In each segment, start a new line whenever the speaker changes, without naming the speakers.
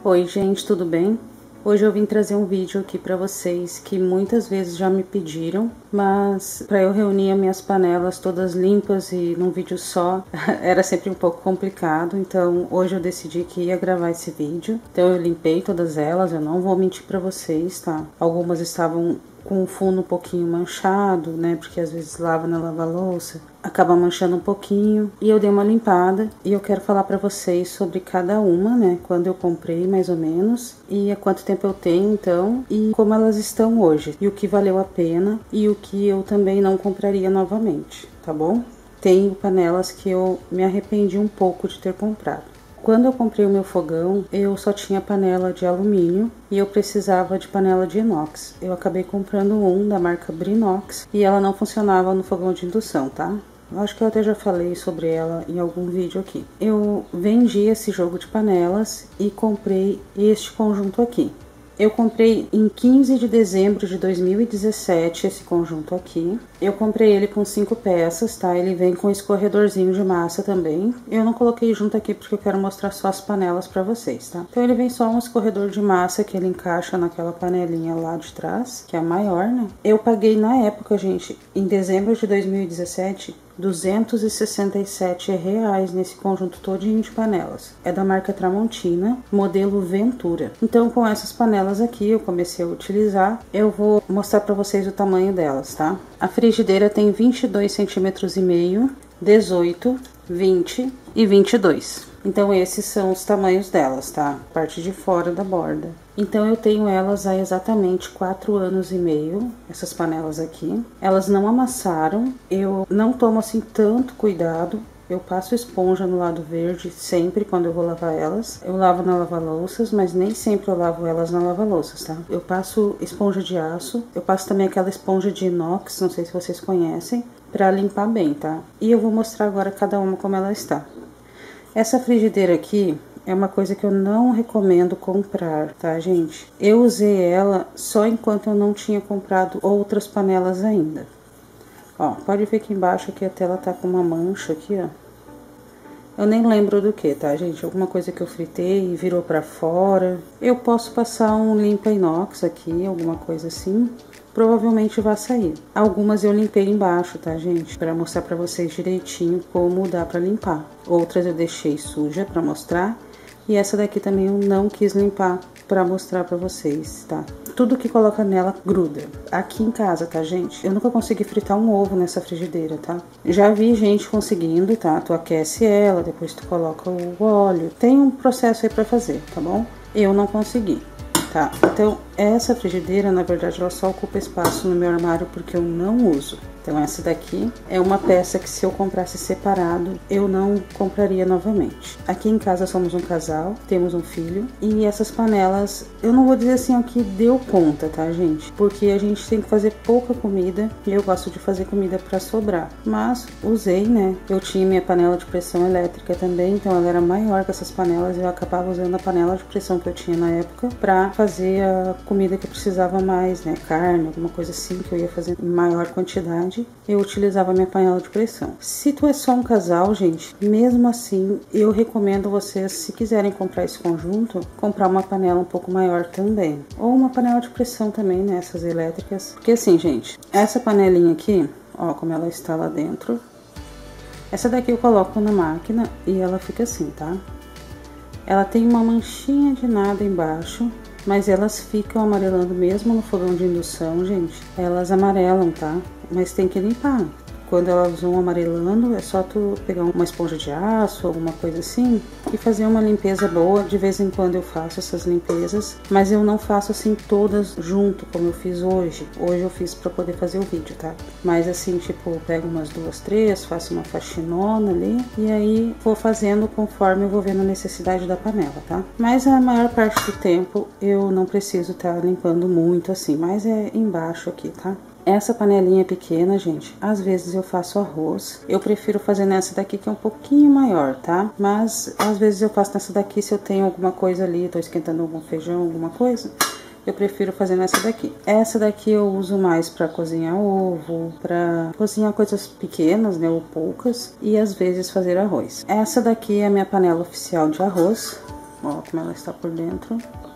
Oi gente, tudo bem? Hoje eu vim trazer um vídeo aqui pra vocês que muitas vezes já me pediram, mas pra eu reunir as minhas panelas todas limpas e num vídeo só era sempre um pouco complicado, então hoje eu decidi que ia gravar esse vídeo. Então eu limpei todas elas, eu não vou mentir pra vocês, tá? Algumas estavam com o fundo um pouquinho manchado, né, porque às vezes lava na lava-louça, acaba manchando um pouquinho, e eu dei uma limpada, e eu quero falar pra vocês sobre cada uma, né, quando eu comprei mais ou menos, e há quanto tempo eu tenho então, e como elas estão hoje, e o que valeu a pena, e o que eu também não compraria novamente, tá bom? Tenho panelas que eu me arrependi um pouco de ter comprado. Quando eu comprei o meu fogão, eu só tinha panela de alumínio e eu precisava de panela de inox. Eu acabei comprando um da marca Brinox e ela não funcionava no fogão de indução, tá? Eu acho que eu até já falei sobre ela em algum vídeo aqui. Eu vendi esse jogo de panelas e comprei este conjunto aqui. Eu comprei em 15 de dezembro de 2017 esse conjunto aqui. Eu comprei ele com 5 peças, tá? Ele vem com escorredorzinho de massa também. Eu não coloquei junto aqui porque eu quero mostrar só as panelas pra vocês, tá? Então ele vem só um escorredor de massa que ele encaixa naquela panelinha lá de trás, que é a maior, né? Eu paguei na época, gente, em dezembro de 2017... R$267 nesse conjunto todinho de panelas. É da marca Tramontina, modelo Ventura. Então, com essas panelas aqui, eu comecei a utilizar. Eu vou mostrar pra vocês o tamanho delas, tá? A frigideira tem 22 centímetros e meio, 18, 20 e 22. Então, esses são os tamanhos delas, tá? Parte de fora da borda. Então, eu tenho elas há exatamente 4 anos e meio, essas panelas aqui. Elas não amassaram, eu não tomo assim tanto cuidado. Eu passo esponja no lado verde sempre quando eu vou lavar elas. Eu lavo na lava-louças, mas nem sempre eu lavo elas na lava-louças, tá? Eu passo esponja de aço, eu passo também aquela esponja de inox, não sei se vocês conhecem, pra limpar bem, tá? E eu vou mostrar agora cada uma como ela está. Essa frigideira aqui é uma coisa que eu não recomendo comprar, tá, gente? Eu usei ela só enquanto eu não tinha comprado outras panelas ainda. Ó, pode ver aqui embaixo que a tela tá com uma mancha aqui, ó. Eu nem lembro do que, tá, gente? Alguma coisa que eu fritei e virou pra fora. Eu posso passar um limpa inox aqui, alguma coisa assim. Provavelmente vai sair. Algumas eu limpei embaixo, tá, gente? Pra mostrar pra vocês direitinho como dá pra limpar. Outras eu deixei suja pra mostrar. E essa daqui também eu não quis limpar pra mostrar pra vocês, tá? Tudo que coloca nela gruda. Aqui em casa, tá, gente? Eu nunca consegui fritar um ovo nessa frigideira, tá? Já vi gente conseguindo, tá? Tu aquece ela, depois tu coloca o óleo. Tem um processo aí pra fazer, tá bom? Eu não consegui. Tá, então essa frigideira, na verdade, ela só ocupa espaço no meu armário porque eu não uso. Então essa daqui é uma peça que se eu comprasse separado, eu não compraria novamente. Aqui em casa somos um casal, temos um filho, e essas panelas, eu não vou dizer assim o que deu conta, tá, gente? Porque a gente tem que fazer pouca comida, e eu gosto de fazer comida pra sobrar. Mas usei, né? Eu tinha minha panela de pressão elétrica também, então ela era maior que essas panelas, e eu acabava usando a panela de pressão que eu tinha na época pra fazer a comida que eu precisava mais, né? Carne, alguma coisa assim, que eu ia fazer em maior quantidade. Eu utilizava minha panela de pressão. Se tu é só um casal, gente, mesmo assim, eu recomendo vocês, se quiserem comprar esse conjunto, comprar uma panela um pouco maior também. Ou uma panela de pressão também, né? Essas elétricas. Porque assim, gente, essa panelinha aqui, ó, como ela está lá dentro. Essa daqui eu coloco na máquina e ela fica assim, tá? Ela tem uma manchinha de nada embaixo, mas elas ficam amarelando mesmo no fogão de indução, gente. Elas amarelam, tá? Mas tem que limpar. Quando elas vão amarelando, é só tu pegar uma esponja de aço, alguma coisa assim, e fazer uma limpeza boa. De vez em quando eu faço essas limpezas, mas eu não faço assim todas junto, como eu fiz hoje. Hoje eu fiz pra poder fazer o vídeo, tá? Mas assim, tipo, eu pego umas 2, 3, faço uma faxinona ali, e aí vou fazendo conforme eu vou vendo a necessidade da panela, tá? Mas a maior parte do tempo eu não preciso estar limpando muito assim, mas é embaixo aqui, tá? Essa panelinha pequena, gente, às vezes eu faço arroz. Eu prefiro fazer nessa daqui que é um pouquinho maior, tá? Mas às vezes eu faço nessa daqui se eu tenho alguma coisa ali, tô esquentando algum feijão, alguma coisa. Eu prefiro fazer nessa daqui. Essa daqui eu uso mais pra cozinhar ovo, pra cozinhar coisas pequenas, né, ou poucas. E às vezes fazer arroz. Essa daqui é a minha panela oficial de arroz. Ó, como ela está por dentro.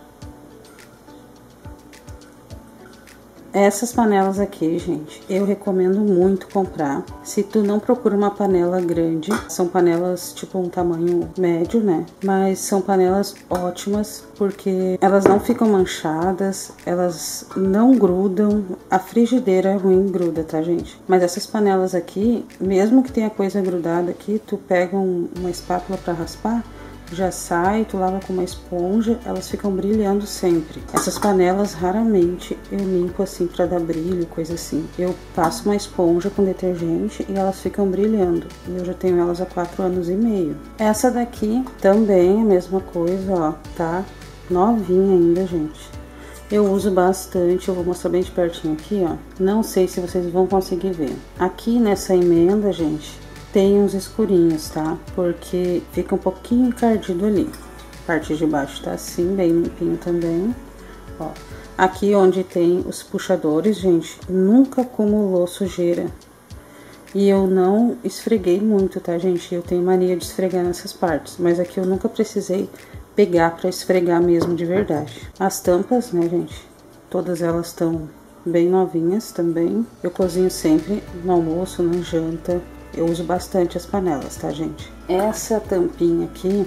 Essas panelas aqui, gente, eu recomendo muito comprar. Se tu não procura uma panela grande, são panelas tipo um tamanho médio, né? Mas são panelas ótimas porque elas não ficam manchadas, elas não grudam. A frigideira é ruim, gruda, tá, gente? Mas essas panelas aqui, mesmo que tenha coisa grudada aqui, tu pega uma espátula pra raspar, já sai, tu lava com uma esponja, elas ficam brilhando sempre. Essas panelas raramente eu limpo assim pra dar brilho, coisa assim. Eu passo uma esponja com detergente e elas ficam brilhando. E eu já tenho elas há 4 anos e meio. Essa daqui também é a mesma coisa, ó, tá? Novinha ainda, gente. Eu uso bastante, eu vou mostrar bem de pertinho aqui, ó. Não sei se vocês vão conseguir ver. Aqui nessa emenda, gente, tem uns escurinhos, tá? Porque fica um pouquinho encardido ali. A parte de baixo tá assim, bem limpinho também. Ó, aqui onde tem os puxadores, gente, nunca acumulou sujeira. E eu não esfreguei muito, tá, gente? Eu tenho mania de esfregar nessas partes, mas aqui eu nunca precisei pegar pra esfregar mesmo de verdade. As tampas, né, gente? Todas elas estão bem novinhas também. Eu cozinho sempre no almoço, na janta. Eu uso bastante as panelas, tá, gente? Essa tampinha aqui,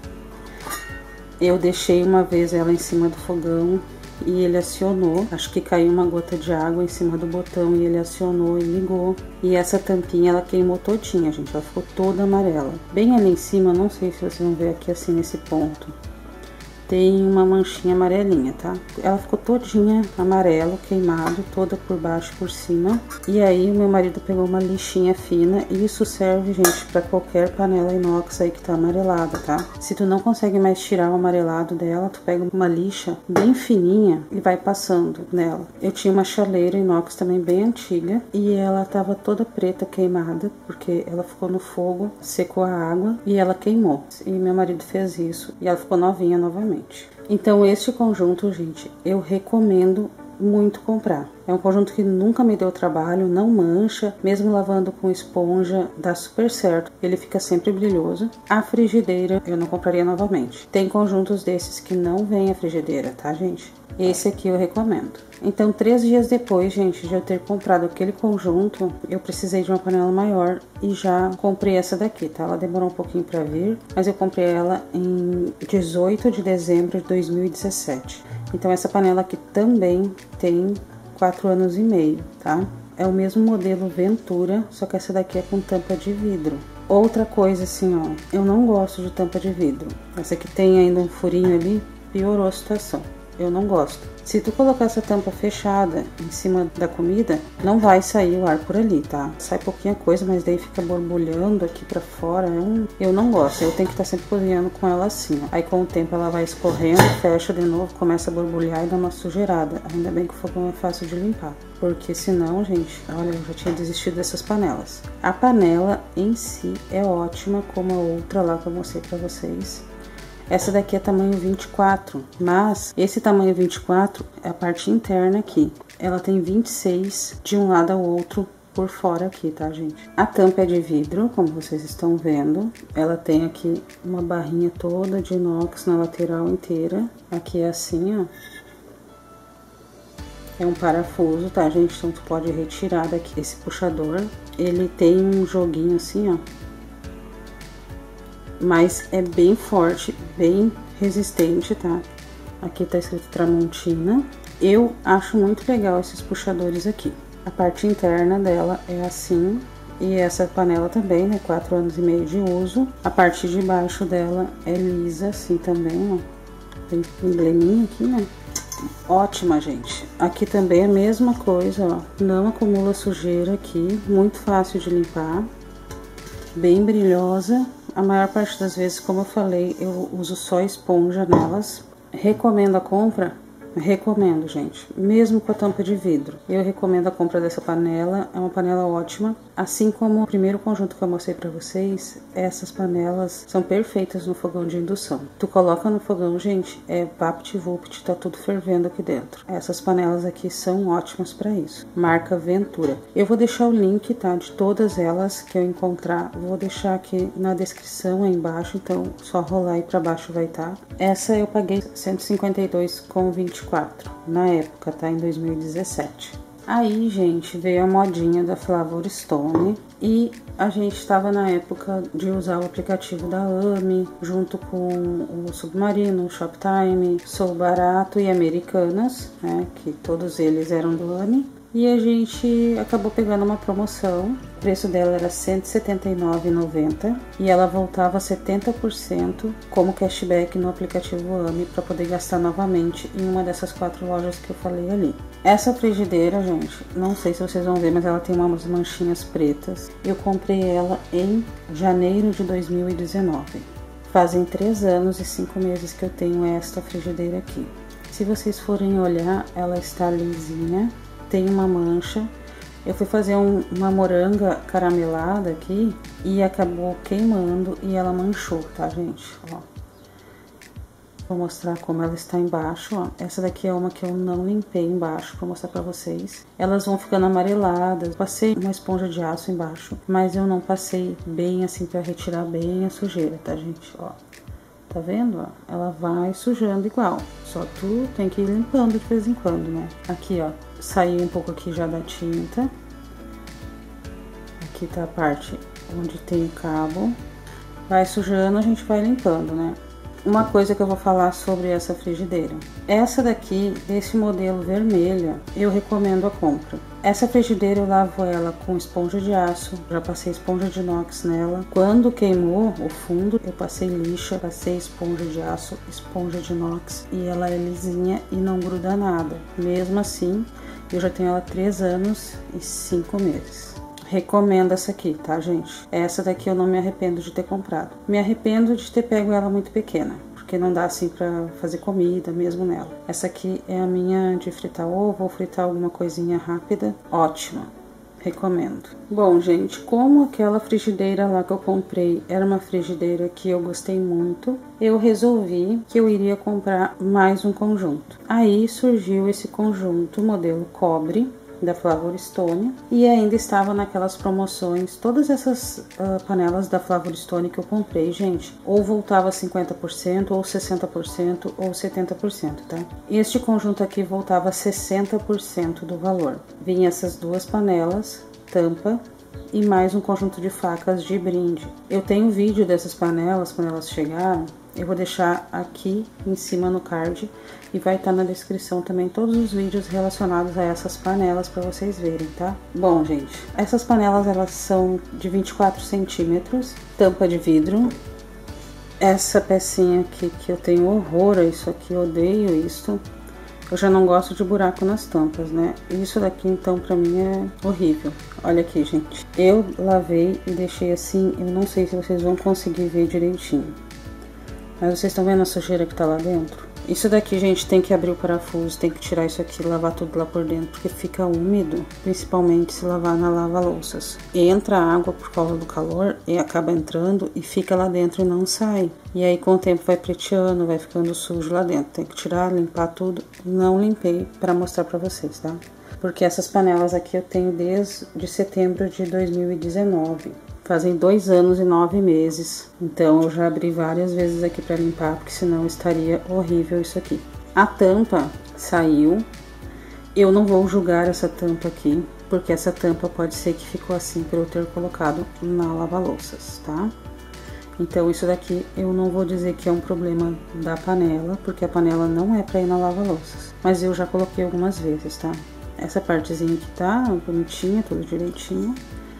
eu deixei uma vez ela em cima do fogão e ele acionou. Acho que caiu uma gota de água em cima do botão e ele acionou e ligou. E essa tampinha, ela queimou todinha, gente. Ela ficou toda amarela. Bem ali em cima, não sei se vocês vão ver aqui assim nesse ponto, tem uma manchinha amarelinha, tá? Ela ficou todinha amarelo, queimado, toda por baixo e por cima. E aí o meu marido pegou uma lixinha fina e isso serve, gente, pra qualquer panela inox aí que tá amarelada, tá? Se tu não consegue mais tirar o amarelado dela, tu pega uma lixa bem fininha e vai passando nela. Eu tinha uma chaleira inox também bem antiga e ela tava toda preta, queimada, porque ela ficou no fogo, secou a água e ela queimou. E meu marido fez isso e ela ficou novinha novamente. Então este conjunto, gente, eu recomendo muito comprar. É um conjunto que nunca me deu trabalho, não mancha, mesmo lavando com esponja, dá super certo. Ele fica sempre brilhoso. A frigideira eu não compraria novamente. Tem conjuntos desses que não vem a frigideira, tá, gente? Esse aqui eu recomendo. Então, 3 dias depois, gente, de eu ter comprado aquele conjunto, eu precisei de uma panela maior e já comprei essa daqui, tá? Ela demorou um pouquinho pra vir, mas eu comprei ela em 18 de dezembro de 2017. Então, essa panela aqui também tem 4 anos e meio, tá? É o mesmo modelo Ventura, só que essa daqui é com tampa de vidro. Outra coisa assim, ó, eu não gosto de tampa de vidro. Essa aqui tem ainda um furinho ali, piorou a situação. Eu não gosto. Se tu colocar essa tampa fechada em cima da comida, não vai sair o ar por ali, tá? Sai pouquinha coisa, mas daí fica borbulhando aqui pra fora. Eu não gosto. Eu tenho que estar sempre cozinhando com ela assim, ó. Aí com o tempo ela vai escorrendo, fecha de novo, começa a borbulhar e dá uma sujeirada. Ainda bem que o fogão é fácil de limpar. Porque senão, gente, olha, eu já tinha desistido dessas panelas. A panela em si é ótima, como a outra lá que eu mostrei pra vocês. Essa daqui é tamanho 24, mas esse tamanho 24 é a parte interna aqui. Ela tem 26 de um lado ao outro por fora aqui, tá, gente? A tampa é de vidro, como vocês estão vendo. Ela tem aqui uma barrinha toda de inox na lateral inteira. Aqui é assim, ó. É um parafuso, tá, gente? Então, tu pode retirar daqui esse puxador. Ele tem um joguinho assim, ó. Mas é bem forte, bem resistente, tá? Aqui tá escrito Tramontina. Eu acho muito legal esses puxadores aqui. A parte interna dela é assim. E essa panela também, né? 4 anos e meio de uso. A parte de baixo dela é lisa, assim também, ó. Tem embleminha aqui, né? Ótima, gente. Aqui também é a mesma coisa, ó. Não acumula sujeira aqui. Muito fácil de limpar. Bem brilhosa. A maior parte das vezes, como eu falei, eu uso só esponja nelas. Recomendo a compra Recomendo, gente, mesmo com a tampa de vidro. Eu recomendo a compra dessa panela, é uma panela ótima. Assim como o primeiro conjunto que eu mostrei pra vocês, essas panelas são perfeitas no fogão de indução. Tu coloca no fogão, gente, é vapt-vupt, tá tudo fervendo aqui dentro. Essas panelas aqui são ótimas pra isso. Marca Ventura. Eu vou deixar o link, tá, de todas elas que eu encontrar, vou deixar aqui na descrição aí embaixo, então só rolar aí pra baixo vai estar. Essa eu paguei R$152,24 na época, tá? Em 2017. Aí, gente, veio a modinha da Flavor Stone e a gente estava na época de usar o aplicativo da AME junto com o Submarino, o Shoptime, Sou Barato e Americanas, né? Que todos eles eram do AME. E a gente acabou pegando uma promoção, o preço dela era R$179,90 e ela voltava 70% como cashback no aplicativo AME para poder gastar novamente em uma dessas 4 lojas que eu falei ali. Essa frigideira, gente, não sei se vocês vão ver, mas ela tem umas manchinhas pretas. Eu comprei ela em janeiro de 2019. Fazem 3 anos e 5 meses que eu tenho esta frigideira aqui. Se vocês forem olhar, ela está lisinha. Tem uma mancha. Eu fui fazer uma moranga caramelada aqui e acabou queimando e ela manchou, tá, gente? Ó. Vou mostrar como ela está embaixo, ó. Essa daqui é uma que eu não limpei embaixo, vou mostrar pra vocês. Elas vão ficando amareladas. Passei uma esponja de aço embaixo, mas eu não passei bem assim pra retirar bem a sujeira, tá, gente? Ó. Tá vendo, ó? Ela vai sujando igual. Só tu tem que ir limpando de vez em quando, né? Aqui, ó. Saiu um pouco aqui já da tinta. Aqui tá a parte onde tem o cabo. Vai sujando, a gente vai limpando, né? Uma coisa que eu vou falar sobre essa frigideira. Essa daqui, desse modelo vermelho, eu recomendo a compra. Essa frigideira eu lavo ela com esponja de aço, já passei esponja de inox nela. Quando queimou o fundo, eu passei lixa, passei esponja de aço, esponja de inox e ela é lisinha e não gruda nada. Mesmo assim, eu já tenho ela 3 anos e 5 meses. Recomendo essa aqui, tá, gente? Essa daqui eu não me arrependo de ter comprado. Me arrependo de ter pego ela muito pequena, porque não dá assim pra fazer comida mesmo nela. Essa aqui é a minha de fritar ovo ou fritar alguma coisinha rápida. Ótima. Recomendo. Bom, gente, como aquela frigideira lá que eu comprei era uma frigideira que eu gostei muito, eu resolvi que eu iria comprar mais um conjunto. Aí surgiu esse conjunto modelo cobre, da Flavor Stone, e ainda estava naquelas promoções. Todas essas panelas da Flavor Stone que eu comprei, gente, ou voltava 50%, ou 60%, ou 70%, tá? Este conjunto aqui voltava 60% do valor. Vinha essas 2 panelas, tampa, e mais um conjunto de facas de brinde. Eu tenho vídeo dessas panelas, quando elas chegaram, eu vou deixar aqui em cima no card e vai estar na descrição também todos os vídeos relacionados a essas panelas para vocês verem, tá? Bom, gente, essas panelas elas são de 24 centímetros, tampa de vidro. Essa pecinha aqui que eu tenho horror a isso aqui, eu odeio isso. Eu já não gosto de buraco nas tampas, né? Isso daqui, então, pra mim é horrível. Olha aqui, gente. Eu lavei e deixei assim, eu não sei se vocês vão conseguir ver direitinho. Mas vocês estão vendo a sujeira que tá lá dentro? Isso daqui, gente, tem que abrir o parafuso, tem que tirar isso aqui e lavar tudo lá por dentro, porque fica úmido, principalmente se lavar na lava-louças. Entra água por causa do calor e acaba entrando e fica lá dentro e não sai. E aí com o tempo vai preteando, vai ficando sujo lá dentro. Tem que tirar, limpar tudo. Não limpei pra mostrar pra vocês, tá? Porque essas panelas aqui eu tenho desde setembro de 2019. Fazem 2 anos e 9 meses, então eu já abri várias vezes aqui pra limpar, porque senão estaria horrível isso aqui. A tampa saiu, eu não vou julgar essa tampa aqui, porque essa tampa pode ser que ficou assim por eu ter colocado na lava-louças, tá? Então isso daqui eu não vou dizer que é um problema da panela, porque a panela não é pra ir na lava-louças, mas eu já coloquei algumas vezes, tá? Essa partezinha aqui tá bonitinha, tudo direitinho.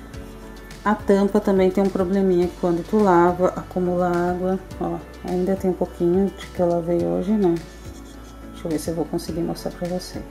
A tampa também tem um probleminha que quando tu lava, acumula água, ó, ainda tem um pouquinho de que eu lavei hoje, né? Deixa eu ver se eu vou conseguir mostrar pra vocês.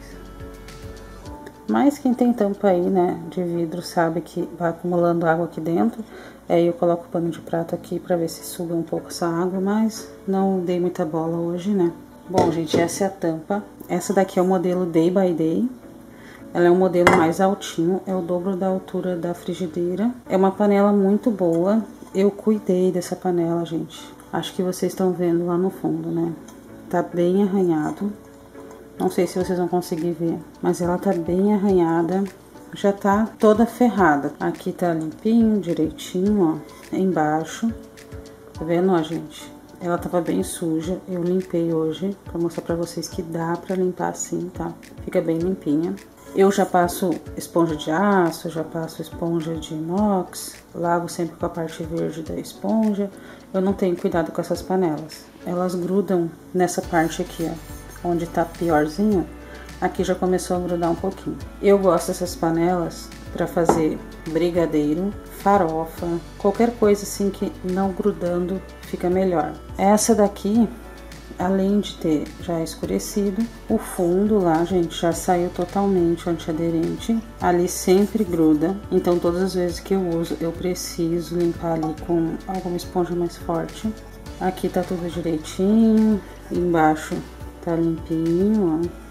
Mas quem tem tampa aí, né, de vidro, sabe que vai acumulando água aqui dentro. Aí eu coloco o pano de prato aqui pra ver se suga um pouco essa água, mas não dei muita bola hoje, né? Bom, gente, essa é a tampa. Essa daqui é o modelo Day by Day. Ela é um modelo mais altinho, é o dobro da altura da frigideira. É uma panela muito boa. Eu cuidei dessa panela, gente. Acho que vocês estão vendo lá no fundo, né? Tá bem arranhado. Não sei se vocês vão conseguir ver, mas ela tá bem arranhada. Já tá toda ferrada. Aqui tá limpinho, direitinho, ó. Embaixo. Tá vendo, ó, gente? Ela tava bem suja. Eu limpei hoje pra mostrar pra vocês que dá pra limpar assim, tá? Fica bem limpinha. Eu já passo esponja de aço, já passo esponja de inox, lavo sempre com a parte verde da esponja. Eu não tenho cuidado com essas panelas. Elas grudam nessa parte aqui, ó, onde tá piorzinho. Aqui já começou a grudar um pouquinho. Eu gosto dessas panelas para fazer brigadeiro, farofa, qualquer coisa assim que não grudando fica melhor. Essa daqui, além de ter já escurecido, o fundo lá, gente, já saiu totalmente antiaderente. Ali sempre gruda, então todas as vezes que eu uso, eu preciso limpar ali com alguma esponja mais forte. Aqui tá tudo direitinho, embaixo tá limpinho, ó.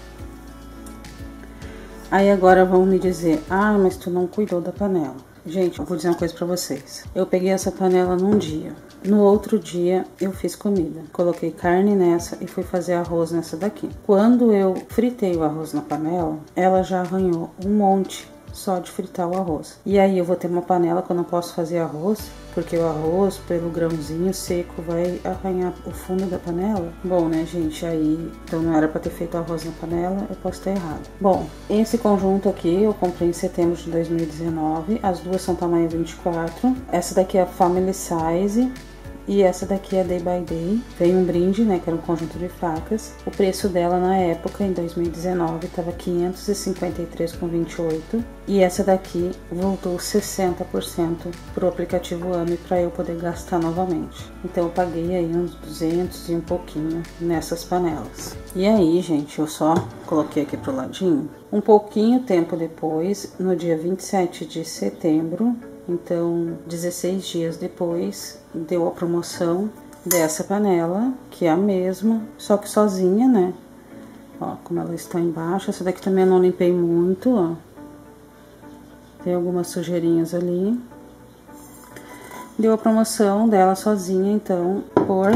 Aí agora vão me dizer, ah, mas tu não cuidou da panela. Gente, eu vou dizer uma coisa pra vocês. Eu peguei essa panela num dia. No outro dia, eu fiz comida. Coloquei carne nessa e fui fazer arroz nessa daqui. Quando eu fritei o arroz na panela, ela já arranhou um monte só de fritar o arroz. E aí eu vou ter uma panela que eu não posso fazer arroz, porque o arroz, pelo grãozinho seco, vai arranhar o fundo da panela. Bom, né, gente, aí, então não era pra ter feito arroz na panela, eu posso estar errado. Bom, esse conjunto aqui eu comprei em setembro de 2019, as duas são tamanho 24. Essa daqui é a Family Size. E essa daqui é Day by Day. Veio um brinde, né, que era um conjunto de facas. O preço dela na época, em 2019, tava 553,28. E essa daqui voltou 60% pro aplicativo AME para eu poder gastar novamente. Então eu paguei aí uns 200 e um pouquinho nessas panelas. E aí, gente, eu só coloquei aqui pro ladinho. Um pouquinho tempo depois, no dia 27 de setembro, então 16 dias depois, deu a promoção dessa panela, que é a mesma, só que sozinha, né? Ó, como ela está embaixo. Essa daqui também eu não limpei muito, ó. Tem algumas sujeirinhas ali. Deu a promoção dela sozinha, então, por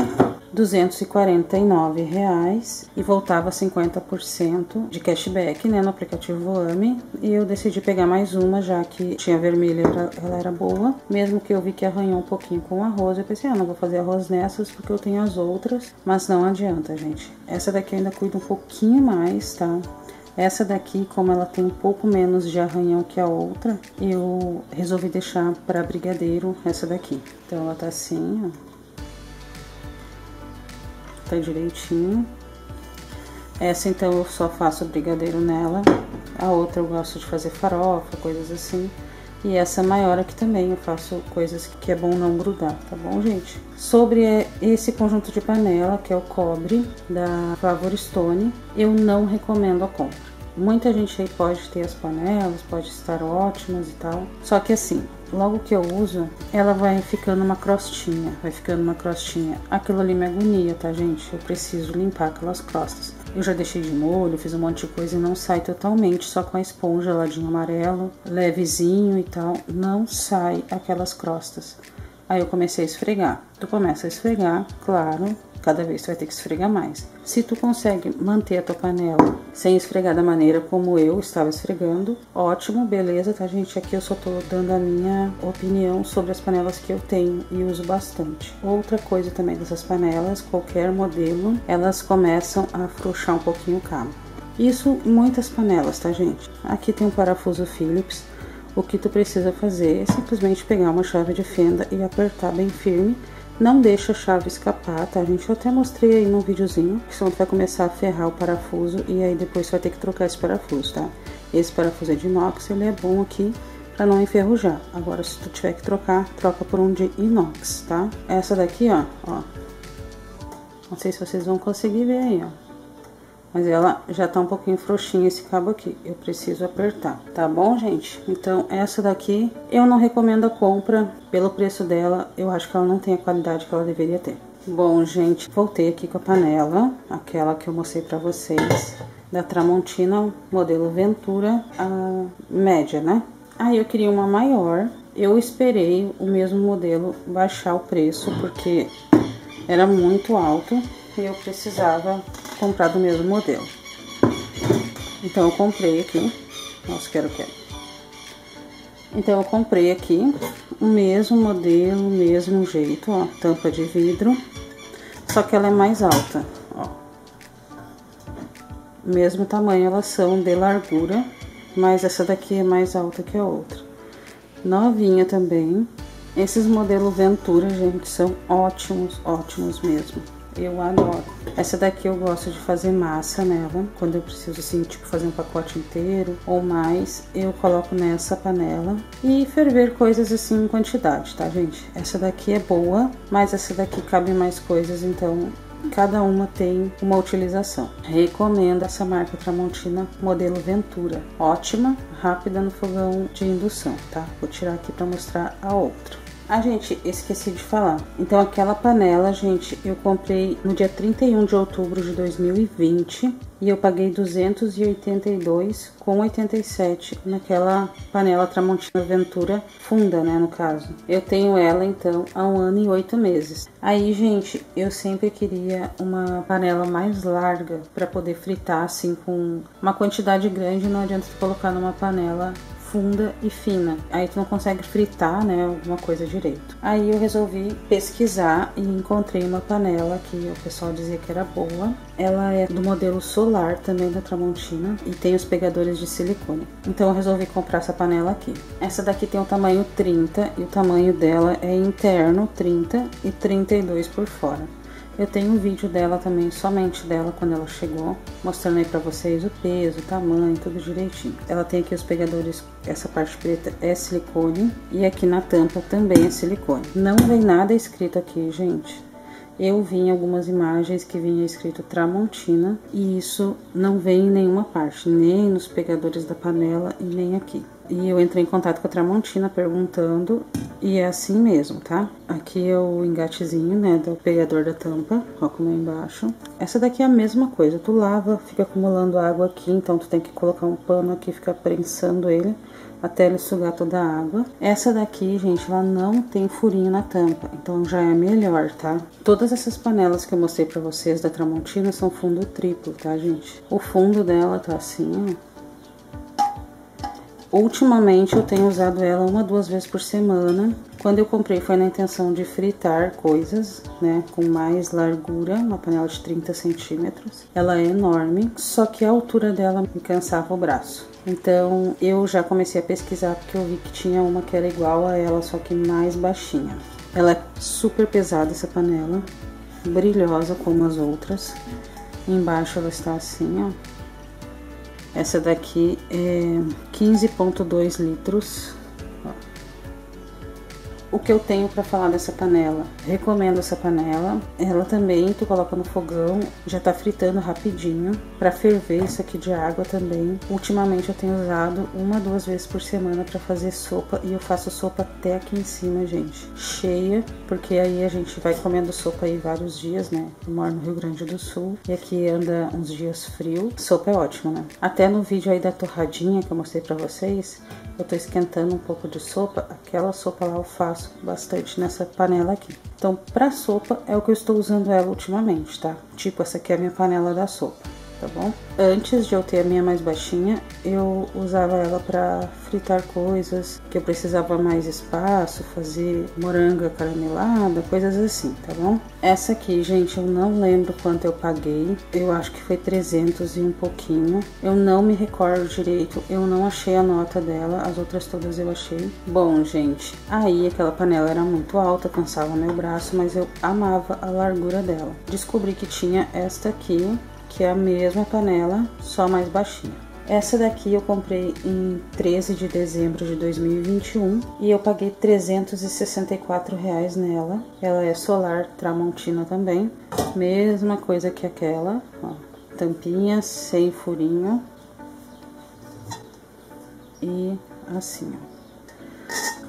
R$249 e voltava 50% de cashback, né, no aplicativo AME. E eu decidi pegar mais uma, já que tinha vermelha, ela era boa. Mesmo que eu vi que arranhou um pouquinho com o arroz, eu pensei, ah, não vou fazer arroz nessas porque eu tenho as outras. Mas não adianta, gente. Essa daqui eu ainda cuido um pouquinho mais, tá? Essa daqui, como ela tem um pouco menos de arranhão que a outra, eu resolvi deixar para brigadeiro essa daqui. Então ela tá assim, ó. Tá direitinho. Essa então eu só faço brigadeiro nela. A outra eu gosto de fazer farofa, coisas assim. E essa maior aqui também eu faço coisas que é bom não grudar, tá bom, gente? Sobre esse conjunto de panela, que é o cobre da Flavor Stone, eu não recomendo a compra. Muita gente aí pode ter as panelas, pode estar ótimas e tal. Só que assim, logo que eu uso, ela vai ficando uma crostinha, Aquilo ali me agonia, tá, gente? Eu preciso limpar aquelas crostas. Eu já deixei de molho, fiz um monte de coisa e não sai totalmente, só com a esponja ladinho amarelo, levezinho e tal, não sai aquelas crostas. Aí eu comecei a esfregar. Tu começa a esfregar, claro, cada vez tu vai ter que esfregar mais. Se tu consegue manter a tua panela sem esfregar da maneira como eu estava esfregando, ótimo, beleza, tá, gente? Aqui eu só tô dando a minha opinião sobre as panelas que eu tenho e uso bastante. Outra coisa também dessas panelas, qualquer modelo, elas começam a afrouxar um pouquinho o cabo. Isso em muitas panelas, tá, gente? Aqui tem um parafuso Phillips. O que tu precisa fazer é simplesmente pegar uma chave de fenda e apertar bem firme. Não deixa a chave escapar, tá, gente? Eu até mostrei aí no videozinho, que senão tu vai começar a ferrar o parafuso e aí depois tu vai ter que trocar esse parafuso, tá? Esse parafuso é de inox, ele é bom aqui pra não enferrujar. Agora, se tu tiver que trocar, troca por um de inox, tá? Essa daqui, ó. Não sei se vocês vão conseguir ver aí, ó. Mas ela já tá um pouquinho frouxinha esse cabo aqui. Eu preciso apertar, tá bom, gente? Então, essa daqui eu não recomendo a compra pelo preço dela. Eu acho que ela não tem a qualidade que ela deveria ter. Bom, gente, voltei aqui com a panela, aquela que eu mostrei pra vocês, da Tramontina, modelo Ventura, a média, né? Aí eu queria uma maior, eu esperei o mesmo modelo baixar o preço, porque era muito alto e eu precisava comprar do mesmo modelo. Então eu comprei aqui, nossa, quero. Então eu comprei aqui o mesmo modelo, o mesmo jeito, ó, tampa de vidro, só que ela é mais alta, ó. Mesmo tamanho, elas são de largura, mas essa daqui é mais alta que a outra. Novinha também. Esses modelos Ventura, gente, são ótimos, ótimos mesmo. Eu adoro. Essa daqui eu gosto de fazer massa nela, quando eu preciso, assim, tipo, fazer um pacote inteiro ou mais, eu coloco nessa panela e ferver coisas, assim, em quantidade, tá, gente? Essa daqui é boa, mas essa daqui cabe mais coisas, então cada uma tem uma utilização. Recomendo essa marca Tramontina, modelo Ventura. Ótima, rápida no fogão de indução, tá? Vou tirar aqui pra mostrar a outra. Ah, gente, esqueci de falar. Então, aquela panela, gente, eu comprei no dia 31 de outubro de 2020 e eu paguei 282,87 naquela panela Tramontina Ventura funda, né, no caso. Eu tenho ela, então, há 1 ano e 8 meses. Aí, gente, eu sempre queria uma panela mais larga para poder fritar, assim, com uma quantidade grande. Não adianta tu colocar numa panela funda e fina, aí tu não consegue fritar, né, alguma coisa direito. Aí eu resolvi pesquisar e encontrei uma panela que o pessoal dizia que era boa. Ela é do modelo Solar, também da Tramontina, e tem os pegadores de silicone. Então eu resolvi comprar essa panela aqui. Essa daqui tem o tamanho 30 e o tamanho dela é interno 30 e 32 por fora. Eu tenho um vídeo dela também, somente dela, quando ela chegou, mostrando aí pra vocês o peso, o tamanho, tudo direitinho. Ela tem aqui os pegadores, essa parte preta é silicone, e aqui na tampa também é silicone. Não vem nada escrito aqui, gente. Eu vi em algumas imagens que vinha escrito Tramontina, e isso não vem em nenhuma parte, nem nos pegadores da panela e nem aqui. E eu entrei em contato com a Tramontina perguntando, e é assim mesmo, tá? Aqui é o engatezinho, né, do pegador da tampa, ó como é embaixo. Essa daqui é a mesma coisa, tu lava, fica acumulando água aqui, então tu tem que colocar um pano aqui, ficar prensando ele até ele sugar toda a água. Essa daqui, gente, ela não tem furinho na tampa, então já é melhor, tá? Todas essas panelas que eu mostrei pra vocês da Tramontina são fundo triplo, tá, gente? O fundo dela tá assim, ó. Ultimamente eu tenho usado ela 1 a 2 vezes por semana. Quando eu comprei foi na intenção de fritar coisas, né, com mais largura, uma panela de 30 centímetros. Ela é enorme, só que a altura dela me cansava o braço. Então eu já comecei a pesquisar porque eu vi que tinha uma que era igual a ela, só que mais baixinha. Ela é super pesada essa panela, brilhosa como as outras. Embaixo ela está assim, ó. Essa daqui é 15,2 litros. O que eu tenho pra falar dessa panela? Recomendo essa panela. Ela também, tu coloca no fogão, já tá fritando rapidinho. Pra ferver isso aqui de água também. Ultimamente eu tenho usado 1 a 2 vezes por semana pra fazer sopa. E eu faço sopa até aqui em cima, gente. Cheia, porque aí a gente vai comendo sopa aí vários dias, né? Eu moro no Rio Grande do Sul e aqui anda uns dias frio. Sopa é ótima, né? Até no vídeo aí da torradinha que eu mostrei pra vocês, eu tô esquentando um pouco de sopa. Aquela sopa lá eu faço bastante nessa panela aqui. Então, pra sopa é o que eu estou usando ela ultimamente, tá? Tipo, essa aqui é a minha panela da sopa, tá bom? Antes de eu ter a minha mais baixinha, eu usava ela pra fritar coisas que eu precisava mais espaço, fazer moranga caramelada, coisas assim, tá bom? Essa aqui, gente, eu não lembro quanto eu paguei. Eu acho que foi 300 e um pouquinho. Eu não me recordo direito, eu não achei a nota dela, as outras todas eu achei. Bom, gente, aí aquela panela era muito alta, cansava meu braço, mas eu amava a largura dela. Descobri que tinha esta aqui, que é a mesma panela, só mais baixinha. Essa daqui eu comprei em 13 de dezembro de 2021 e eu paguei R$364 nela. Ela é Solar Tramontina também, mesma coisa que aquela, ó, tampinha sem furinho e assim, ó.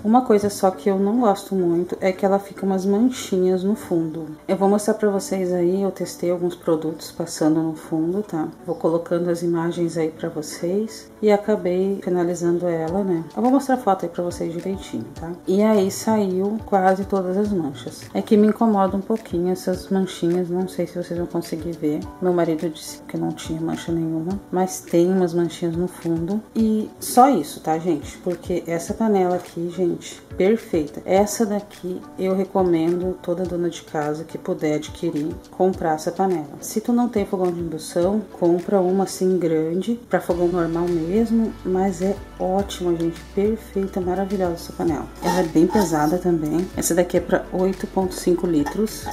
Uma coisa só que eu não gosto muito é que ela fica umas manchinhas no fundo. Eu vou mostrar pra vocês aí, eu testei alguns produtos passando no fundo, tá? Vou colocando as imagens aí pra vocês e acabei finalizando ela, né? Eu vou mostrar a foto aí pra vocês direitinho, tá? E aí saiu quase todas as manchas. É que me incomoda um pouquinho essas manchinhas, não sei se vocês vão conseguir ver. Meu marido disse que não tinha mancha nenhuma, mas tem umas manchinhas no fundo. E só isso, tá, gente? Porque essa panela aqui, gente, perfeita. Essa daqui eu recomendo toda dona de casa que puder adquirir, comprar essa panela. Se tu não tem fogão de indução, compra uma assim grande, para fogão normal mesmo, mas é ótima, gente, perfeita, maravilhosa essa panela. Ela é bem pesada também. Essa daqui é para 8,5 litros.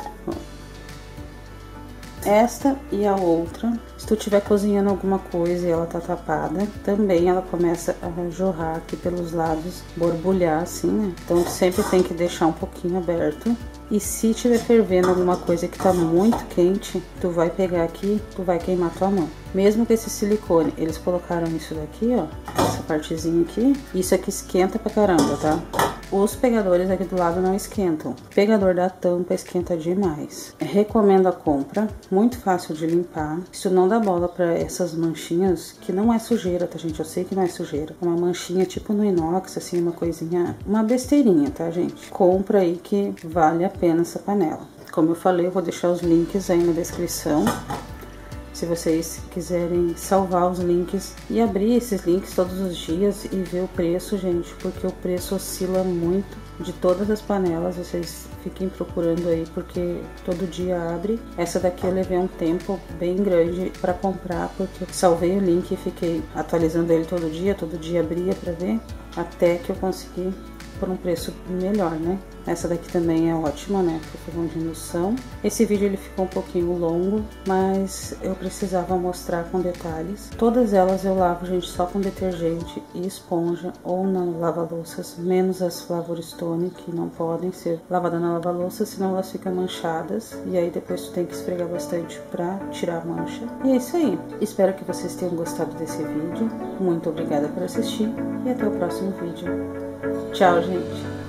Esta e a outra, se tu estiver cozinhando alguma coisa e ela tá tapada, também ela começa a jorrar aqui pelos lados, borbulhar assim, né? Então sempre tem que deixar um pouquinho aberto. E se estiver fervendo alguma coisa que tá muito quente, tu vai pegar aqui, tu vai queimar tua mão. Mesmo com esse silicone, eles colocaram isso daqui, ó, essa partezinha aqui, isso aqui esquenta pra caramba, tá? Os pegadores aqui do lado não esquentam. O pegador da tampa esquenta demais. Recomendo a compra, muito fácil de limpar. Isso não dá bola pra essas manchinhas, que não é sujeira, tá, gente? Eu sei que não é sujeira. É uma manchinha tipo no inox, assim, uma coisinha, uma besteirinha, tá, gente? Compra aí que vale a pena essa panela. Como eu falei, eu vou deixar os links aí na descrição. Se vocês quiserem salvar os links e abrir esses links todos os dias e ver o preço, gente, porque o preço oscila muito de todas as panelas, vocês fiquem procurando aí, porque todo dia abre. Essa daqui eu levei um tempo bem grande para comprar, porque eu salvei o link e fiquei atualizando ele todo dia abria para ver, até que eu consegui por um preço melhor, né? Essa daqui também é ótima, né? Para fogão de indução. Esse vídeo ele ficou um pouquinho longo, mas eu precisava mostrar com detalhes. Todas elas eu lavo, gente, só com detergente e esponja ou na lava-louças, menos as Flavor Stone, que não podem ser lavadas na lava-louça, senão elas ficam manchadas. E aí depois tu tem que esfregar bastante para tirar a mancha. E é isso aí. Espero que vocês tenham gostado desse vídeo. Muito obrigada por assistir e até o próximo vídeo. Tchau, gente!